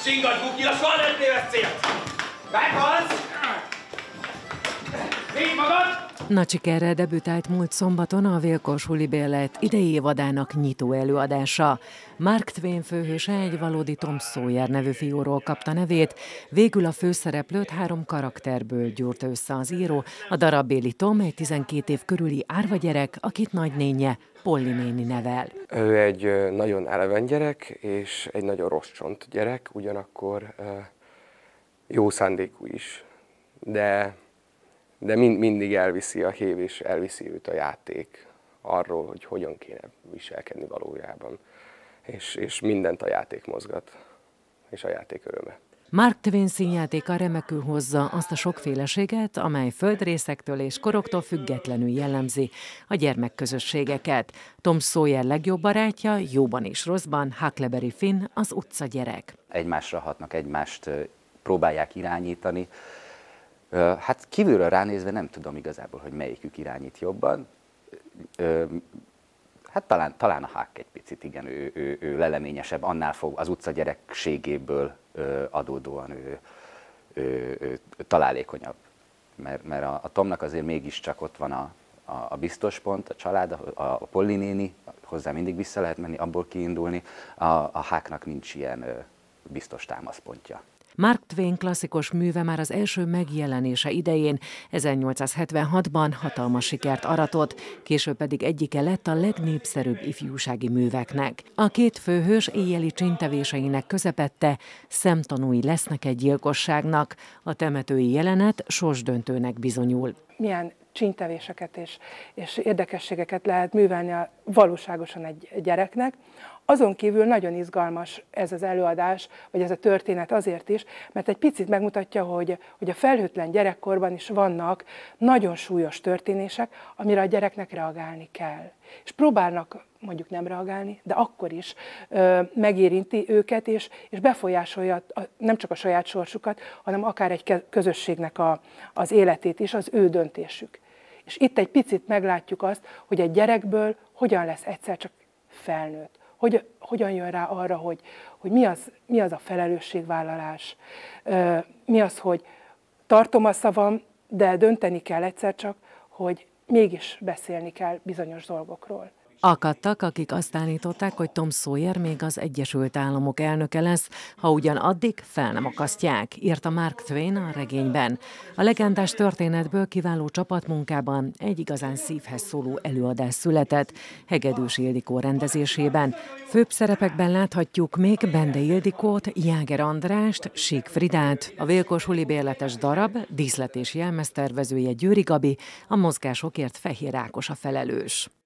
Csingadj, Bukira, soha nem tévesz célt! Meghalsz! Vigy magad! Nagy sikerrel debütált múlt szombaton a Vélkos Hulibérlet idei évadának nyitó előadása. Mark Twain főhőse egy valódi Tom Sawyer nevű fiúról kapta nevét, végül a főszereplőt 3 karakterből gyúrta össze az író, a darabbéli Tom egy 12 év körüli árvagyerek, akit nagynénje, Polly néni nevel. Ő egy nagyon eleven gyerek, és egy nagyon rossz csont gyerek, ugyanakkor jó szándékú is, de mindig elviszi a hév, és elviszi őt a játék arról, hogy hogyan kéne viselkedni valójában. És mindent a játék mozgat, és a játék öröme. Mark Twain színjátéka remekül hozza azt a sokféleséget, amely földrészektől és koroktól függetlenül jellemzi a gyermekközösségeket. Tom Sawyer legjobb barátja, jóban és rosszban, Huckleberry Finn, az utca gyerek. Egymásra hatnak, egymást próbálják irányítani. Hát kívülről ránézve nem tudom igazából, hogy melyikük irányít jobban. Hát talán a Huck egy picit, igen, ő leleményesebb, annál fog az utca gyerekségéből adódóan ő találékonyabb. Mert a Tomnak azért mégiscsak ott van a biztos pont, a család, a Polly néni, hozzá mindig vissza lehet menni, abból kiindulni, a Hucknak nincs ilyen biztos támaszpontja. Mark Twain klasszikus műve már az első megjelenése idején, 1876-ban hatalmas sikert aratott, később pedig egyike lett a legnépszerűbb ifjúsági műveknek. A két főhős éjjeli csíntevéseinek közepette szemtanúi lesznek egy gyilkosságnak. A temetői jelenet sorsdöntőnek bizonyul. Milyen csíntevéseket és érdekességeket lehet művelni valóságosan egy gyereknek. Azon kívül nagyon izgalmas ez az előadás, vagy ez a történet azért is, mert egy picit megmutatja, hogy a felhőtlen gyerekkorban is vannak nagyon súlyos történések, amire a gyereknek reagálni kell. És próbálnak mondjuk nem reagálni, de akkor is megérinti őket, és befolyásolja nem csak a saját sorsukat, hanem akár egy közösségnek az életét is, az ő döntésük. És itt egy picit meglátjuk azt, hogy egy gyerekből hogyan lesz egyszer csak felnőtt. Hogyan jön rá arra, hogy mi az a felelősségvállalás, mi az, hogy tartom a szavam, de dönteni kell egyszer csak, hogy mégis beszélni kell bizonyos dolgokról. Akadtak, akik azt állították, hogy Tom Sawyer még az Egyesült Államok elnöke lesz, ha ugyan addig fel nem akasztják, írta Mark Twain a regényben. A legendás történetből kiváló csapatmunkában egy igazán szívhez szóló előadás született, Hegedűs Ildikó rendezésében. Főbb szerepekben láthatjuk még Bende Ildikót, Jáger Andrást, Sík Fridát, a Vélkos Hulibérletes darab díszlet és jelmeztervezője Győri Gabi, a mozgásokért Fehér Ákos a felelős.